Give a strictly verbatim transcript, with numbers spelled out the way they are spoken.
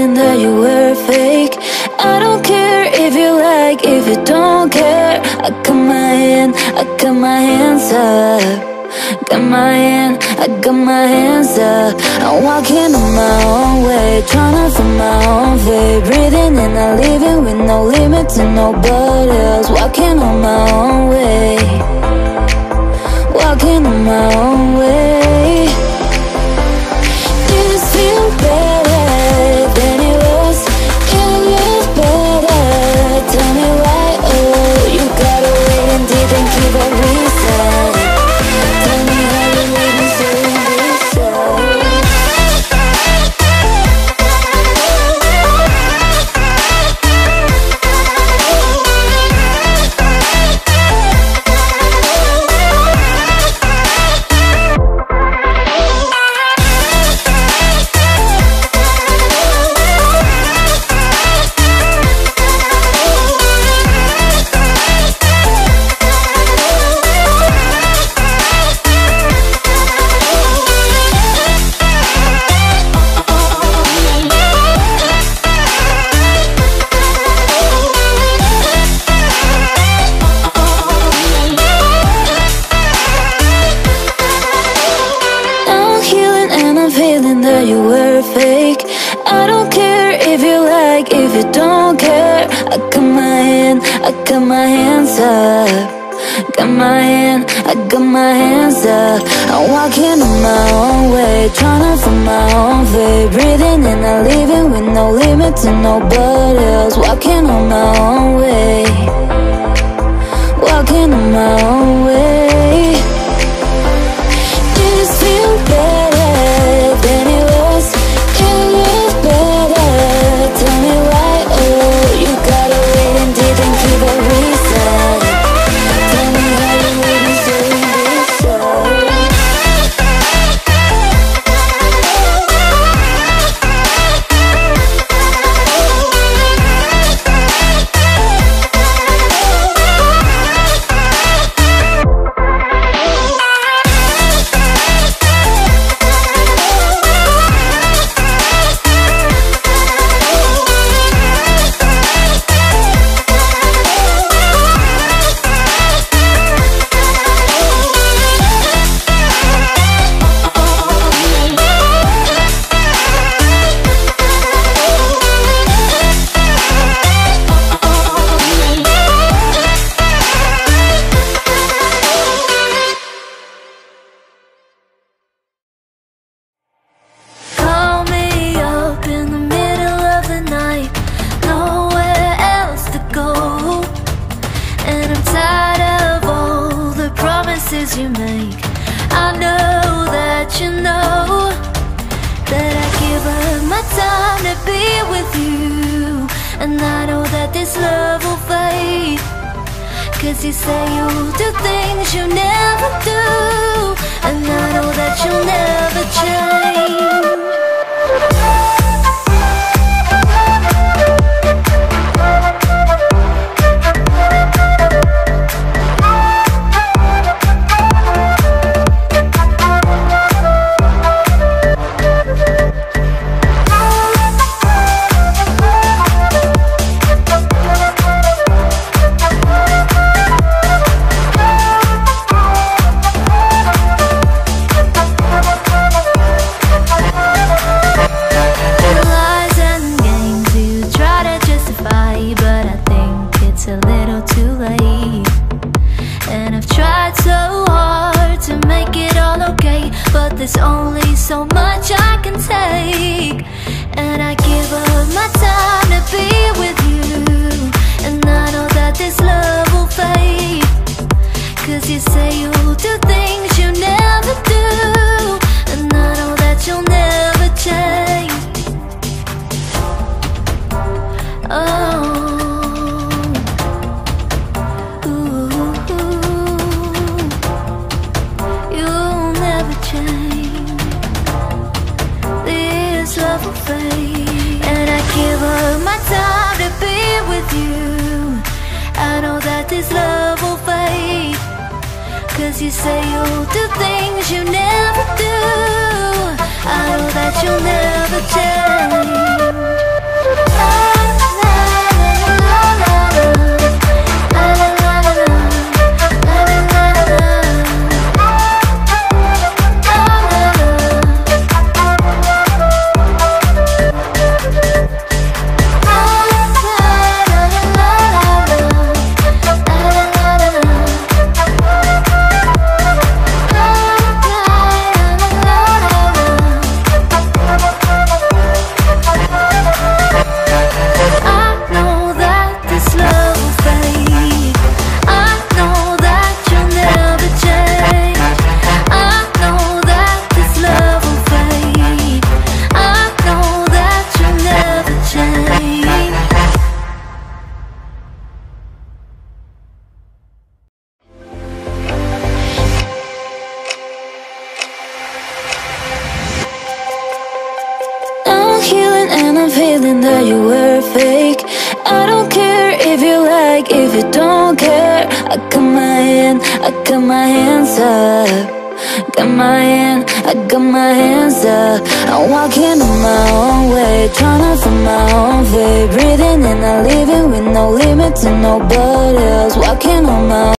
feeling that you were fake. I don't care if you like, if you don't care. I got my hand, I got my hands up. Got my hand, I got my hands up. I'm walking on my own way, trying to find my own way. Breathing in and leaving with no limit to nobody else. Walking on my own way, walking on my own way. This feels better than it was. It was better. Tell me why, oh, you gotta wait and didn't give a reason. Tell me how you living so indecisive. I got my hands up, got my hand, I got my hands up. I'm walking on my own way, trying to find my own way. Breathing in and leaving with no limit to nobody else. Walking on my own way, walking on my own way. This feels better than it was. It was better. Tell me why, oh, you gotta wait and didn't give a reason. Tell me how you living so indecisive. You make, I know that you know that I give up my time to be with you, and I know that this love will fade, cause you say you'll do things you never do, and I know that you'll never change. There's only so much I can take, and I give up my time to be with you, and I know that this love will fade, cause you say you'll do things you never do, and I know that you'll never change. Oh, and I give up my time to be with you. I know that this love will fade, cause you say you'll do things you never do. I know that you'll never change. pretending that you were fake. I don't care if you like, if you don't care. I got my hand, I got my hands up. Got my hand, I got my hands up. I'm walking on my own way, trying to find my own way. Breathing in and leaving with no limit to nobody else. Walking on my